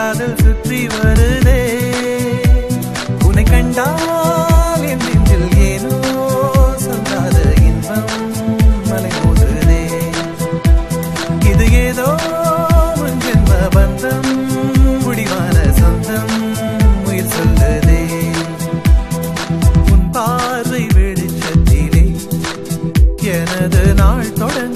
காதல் சுற்றி வருதே உன்னை கண்டால் என் நெஞ்சில் ஏனோ சொல்லாத இன்பம் மலை மோதுதே இது ஏதோ உன் ஜென்ம பந்தம் முடிவான சொந்தம் உயிர் சொல்லுதே உன் பார்வை வெளிச்சத்திலே எனது நாள் தொடங்க